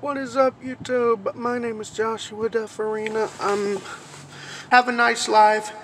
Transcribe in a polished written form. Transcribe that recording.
What is up, YouTube? My name is Joshua DeFarina. Have a nice life.